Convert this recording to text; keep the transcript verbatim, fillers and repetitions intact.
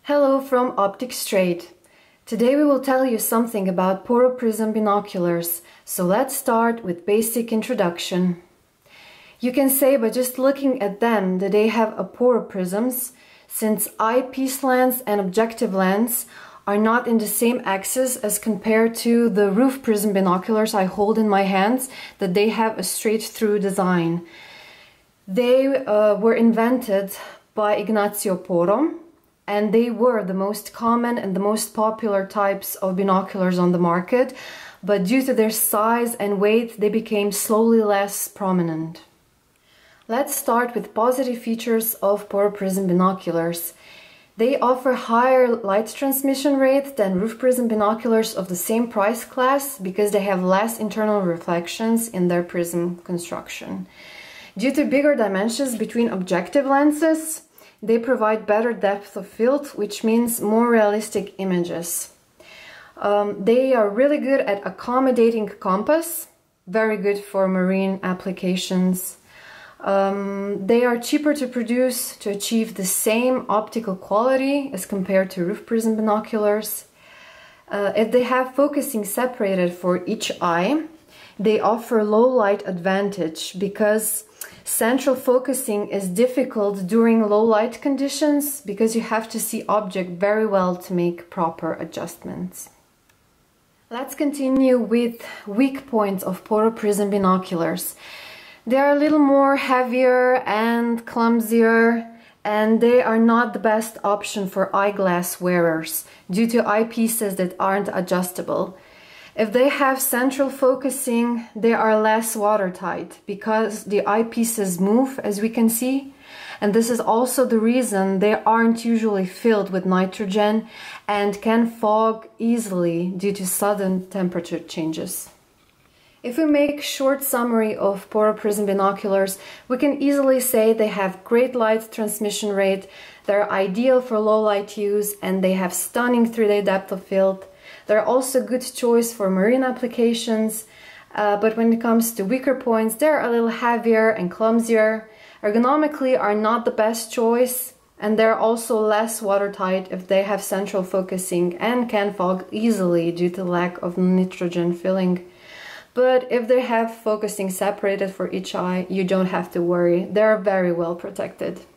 Hello from Optics Trade. Today we will tell you something about Porro prism binoculars, so let's start with basic introduction. You can say by just looking at them that they have a Porro prisms, since eyepiece lens and objective lens are not in the same axis as compared to the roof prism binoculars I hold in my hands, that they have a straight through design. They uh, were invented by Ignazio Porro, and they were the most common and the most popular types of binoculars on the market, but due to their size and weight, they became slowly less prominent. Let's start with positive features of Porro prism binoculars. They offer higher light transmission rate than roof prism binoculars of the same price class because they have less internal reflections in their prism construction. Due to bigger dimensions between objective lenses, they provide better depth of field, which means more realistic images. Um, they are really good at accommodating compass, very good for marine applications. Um, they are cheaper to produce to achieve the same optical quality as compared to roof prism binoculars. Uh, if they have focusing separated for each eye, they offer low light advantage because central focusing is difficult during low light conditions because you have to see object very well to make proper adjustments. Let's continue with weak points of Porro prism binoculars. They are a little more heavier and clumsier, and they are not the best option for eyeglass wearers due to eyepieces that aren't adjustable. If they have central focusing, they are less watertight because the eyepieces move, as we can see, and this is also the reason they aren't usually filled with nitrogen and can fog easily due to sudden temperature changes. If we make short summary of Porro prism binoculars, we can easily say they have great light transmission rate, they're ideal for low light use, and they have stunning three D depth of field. They're also a good choice for marine applications, uh, but when it comes to weaker points, they're a little heavier and clumsier. Ergonomically are not the best choice, and they're also less watertight if they have central focusing and can fog easily due to lack of nitrogen filling. But if they have focusing separated for each eye, you don't have to worry. They're very well protected.